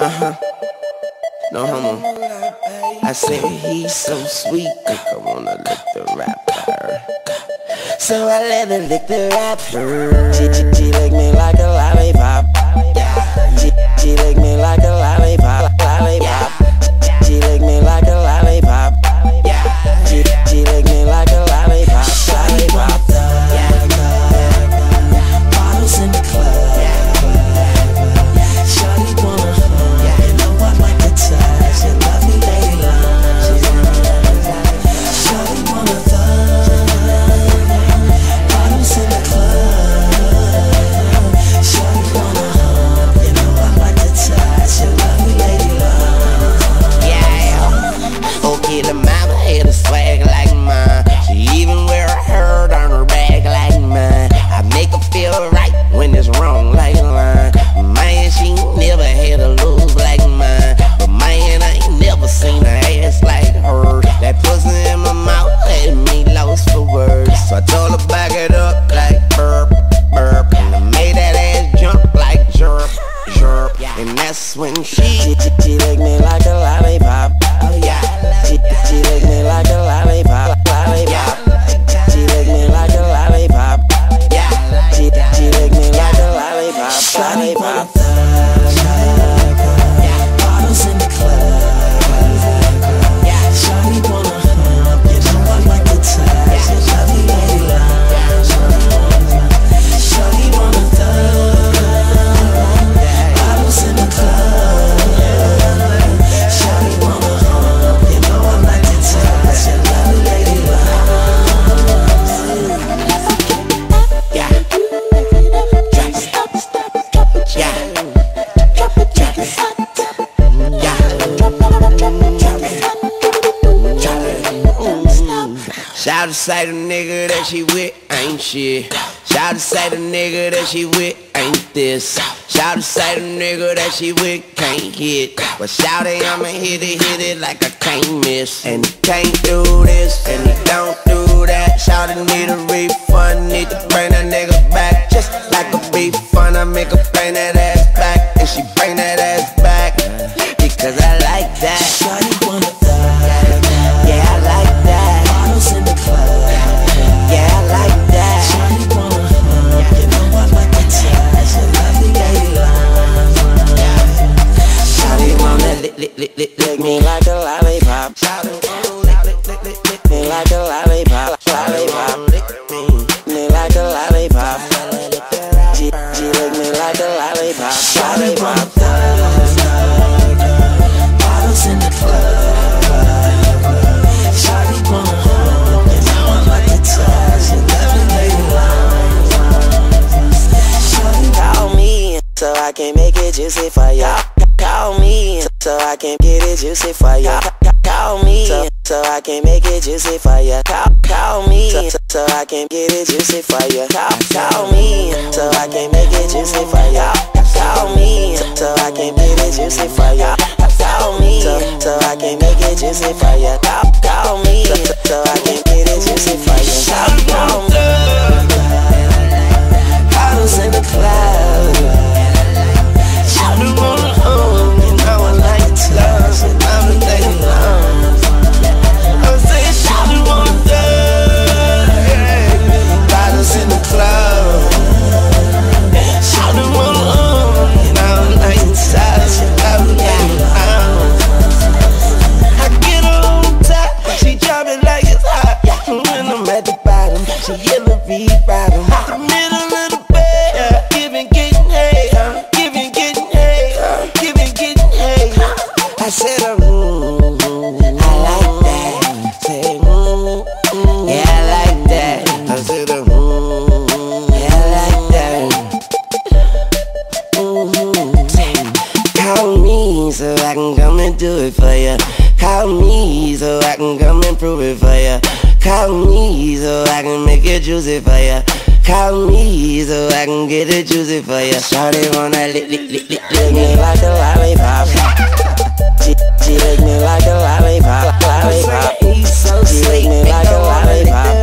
No homo. I said he's so sweet, I wanna lick the rapper. So I let her lick the rapper. She lick me like a lollipop. She lick me like a lollipop. She lick me like a lollipop. She lick me like a lollipop. Bottles in the club. Shawty wanna hug. You know I like to touch. You love me, lady love. Shawty wanna thug. Bottles in the club. Shawty wanna hug. You know I like to touch. You love me, lady love. Yeah. Okay, the mama had a swag like mine. She even wear a hurt on her back like mine. I make her feel right when it's wrong like a line. Man, she never had a lose like mine. But man, I ain't never seen a ass like her. That pussy in my mouth had me lost for words. So I told her back it up like burp, burp. And I made that ass jump like jerk, jerk. And that's when she licked me like a lollipop. Oh yeah. She licked me like a lollipop, lollipop. She licked me like a lollipop. Yeah. She licked me like a lollipop, lollipop. Bottles in the club. Shawty wanna hump. You know I like to touch. You love me, lady love. Shawty wanna thug. Bottles in the club. Shawty wanna hump. You know I like to touch. You love me, lady love. Yeah. Shout to say the nigga that she with ain't shit. Shout to say the nigga that she with ain't this. Shout to say the nigga that she with can't hit. But shout it, I'ma hit it like I can't miss. And he can't do this, and he don't do that. Shout it, need a refund, need to bring that nigga back. Just like a refund, I make her bring that ass back. And she bring that ass back, because I like that. Shawty wanna thug. Yeah, I like that. Bottles in the club. Yeah, I like that. Shawty wanna hug. You know I like to touch. You love me, lady love. Shawty wanna lick me like a lollipop. Shawty wanna lick me like a lollipop, lollipop. Me like a lollipop. She lick me like a lollipop. Shawty wanna thug. Bottles in the club. Shawty wanna hug. You know I like to touch. You love me, lady love. Shawty call me so I can make it juicy for ya. Call me so I can get it juicy for ya. Call me so I can make it juicy for ya. Call me so I can get it juicy for ya. Call me so I can make it juicy for ya. Call me so I can get it juicy for ya. Call me so I can make it juicy for ya. Call me so I can get it juicy for ya. Call me. Bottles in the club. Shawty wanna hug. You know I like to touch. You love me, lady love. I'm saying shawty wanna thug. Bottles in the club. Shawty wanna hug. You know I like to touch. You love me, lady love. I get her on top. She drop it like it's hot. When I'm at the bottom, she yellow beat bottom. The middle of the bed, giving, getting hay. Giving, getting hay. Giving, getting hay. I said, I like that. Say, yeah, I like that. I said, yeah, I like that. Call me so I can come and do it for ya. Call me so I can come and prove it for ya. Call me so I can make it juicy for ya. Call me so I can get it juicy for ya. Shawty wanna lick me like a lollipop. She lick me like a lollipop, lollipop. She lick me like a lollipop.